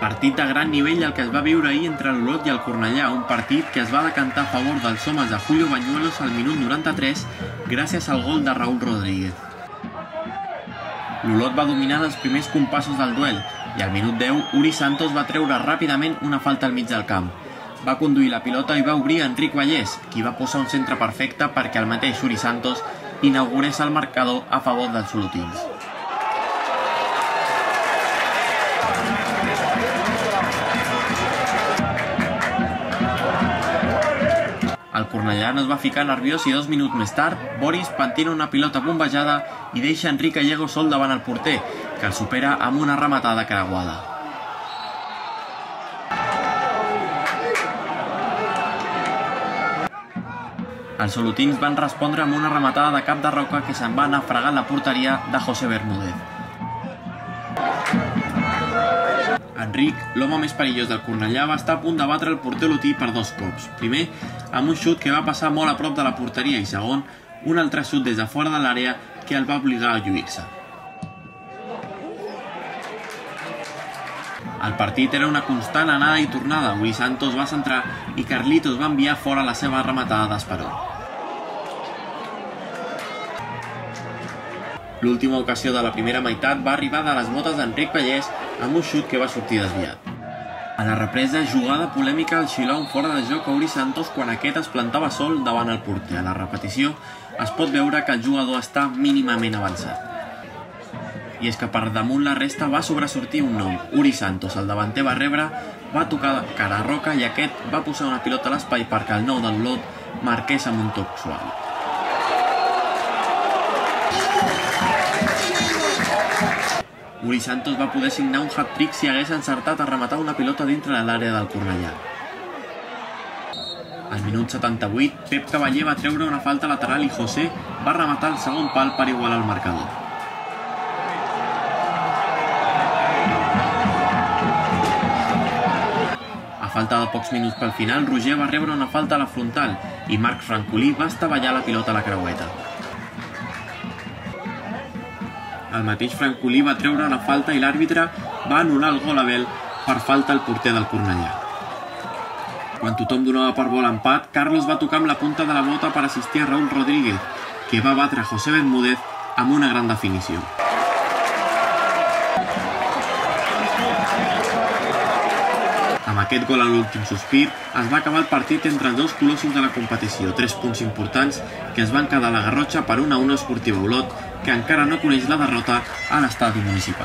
Partit de gran nivell el que es va viure ahir entre l'Olot i el Cornellà, un partit que es va decantar a favor dels homes de Julio Bañuelos al minut 93 gràcies al gol de Raúl Rodríguez. L'Olot va dominar els primers compassos del duel i al minut 10 Uri Santos va treure ràpidament una falta al mig del camp. Va conduir la pilota i va obrir a Enric Vallès, qui va posar un centre perfecte perquè el mateix Uri Santos inaugurés el marcador a favor dels olotins. El Cornellà no es va ficar nerviós i 2 minuts més tard, Boris pentina una pilota bombejada i deixa Enric Gallego sol davant el porter, que el supera amb una rematada creuada. Els olotins van respondre amb una rematada de cap de roca que se'n va anar fregant la porteria de José Bermúdez. Enric, l'home més perillós del Cornellà, va estar a punt de batre el porter olotí per 2 cops. Primer, amb un xut que va passar molt a prop de la porteria i segon, un altre xut des de fora de l'àrea que el va obligar a lluir-se. El partit era una constant anada i tornada. Uri Santos va centrar i Carlitos va enviar fora la seva rematada d'esperó. L'última ocasió de la primera meitat va arribar de les botes d'Enric Vallès amb un xut que va sortir desviat. A la represa, jugada polèmica al xilon fora de joc a Uri Santos quan aquest es plantava sol davant el porter. A la repetició es pot veure que el jugador està mínimament avançat. I és que per damunt la resta va sobresortir un nom. Uri Santos, el davanter, va rebre, va tocar cara a Roca i aquest va posar una pilota a l'espai perquè el nou de l'Olot marqués amb un toc suau. Uri Santos va poder signar un hat-trick si hagués encertat a rematar una pilota dintre de l'àrea del Cornellà. Al minut 78, Pep Cavaller va treure una falta lateral i José va rematar el segon pal per igualar el marcador. A falta de pocs minuts pel final, Roger va rebre una falta a la frontal i Marc Francolí va estavellar la pilota a la creueta. El mateix Francolí va treure una falta i l'àrbitre va anul·lar el gol a Bel per falta al porter del Cornellà. Quan tothom donava per bo l'empat, Carlos va tocar amb la punta de la bota per assistir a Raúl Rodríguez, que va batre José Bermúdez amb una gran definició. Amb aquest gol a l'últim sospir, es va acabar el partit entre els dos colossos de la competició, 3 punts importants que es van quedar a la Garrotxa per 1-1 Esportiva Olot, que encara no coneix la derrota a l'estadi municipal.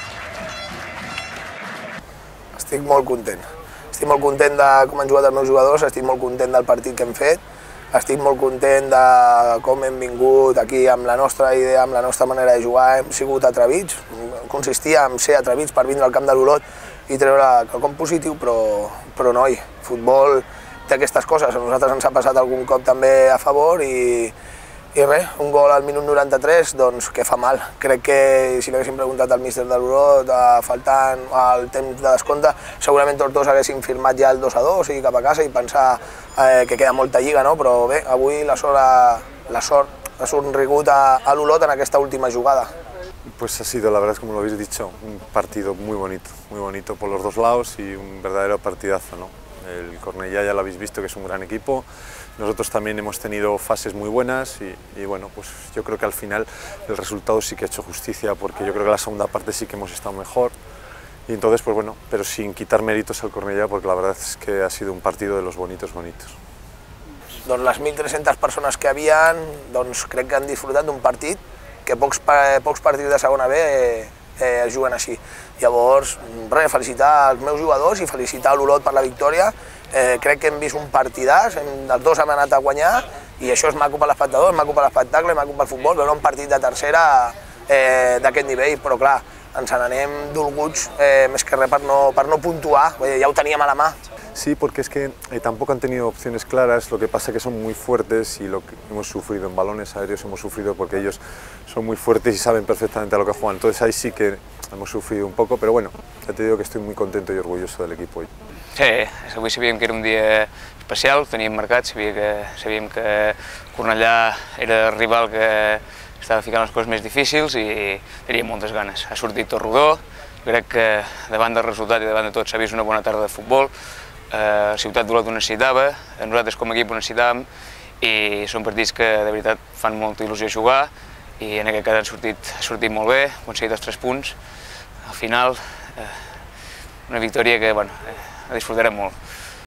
Estic molt content. Estic molt content de com han jugat els meus jugadors, estic molt content del partit que hem fet, estic molt content de com hem vingut aquí amb la nostra idea, amb la nostra manera de jugar, hem sigut atrevits, consistia en ser atrevits per vindre al camp de l'Olot i treure quelcom positiu, però noi, futbol té aquestes coses, a nosaltres ens ha passat algun cop també a favor i res, un gol al minut 93, doncs que fa mal. Crec que si l'haguéssim preguntat al míster de l'Olot, faltant el temps de descompte, segurament tots dos haguéssim firmat ja el 2-2 i cap a casa i pensar que queda molta lliga, no? Però bé, avui la sort ha sonrigut a l'Olot en aquesta última jugada. Pues ha sido, la verdad, como lo habéis dicho, un partido muy bonito por los dos lados y un verdadero partidazo, ¿no? El Cornellà ya lo habéis visto que es un gran equipo, nosotros también hemos tenido fases muy buenas y bueno, pues yo creo que al final el resultado sí que ha hecho justicia porque yo creo que la segunda parte sí que hemos estado mejor y entonces pues bueno, pero sin quitar méritos al Cornellà porque la verdad es que ha sido un partido de los bonitos. Doncs les 1.300 persones que havien, doncs crec que han disfrutat d'un partit que pocs partits de segona B es juguen així. Llavors, res, felicitar els meus jugadors i felicitar l'Olot per la victòria. Crec que hem vist un partidàs, els dos hem anat a guanyar i això és maco per l'espectador, és maco per l'espectacle, és maco pel futbol, veure un partit de tercera d'aquest nivell, però clar, ens n'anem dolguts més que res per no puntuar, ja ho teníem a la mà. Sí, porque es que tampoco han tenido opciones claras, lo que pasa es que son muy fuertes y lo que hemos sufrido en balones aéreos hemos sufrido porque ellos son muy fuertes y saben perfectamente a lo que juegan, entonces ahí sí que hemos sufrido un poco, pero bueno, ya te digo que estoy muy contento y orgulloso del equipo hoy. Sí, avui sabíem que era un dia especial, ho teníem marcat, sabíem que Cornellà era el rival que estava ficant les coses més difícils i teníem moltes ganes. Ha sortit tot rodó Crec que davant del resultat i davant de tot s'ha vist una bona tarda de futbol. Ciutat d'Olot ho necessitava, nosaltres com a equip ho necessitàvem i són partits que de veritat fan molta il·lusió jugar i en aquest cas ha sortit molt bé, ha aconseguit els 3 punts. Al final, una victòria que la disfrutarem molt.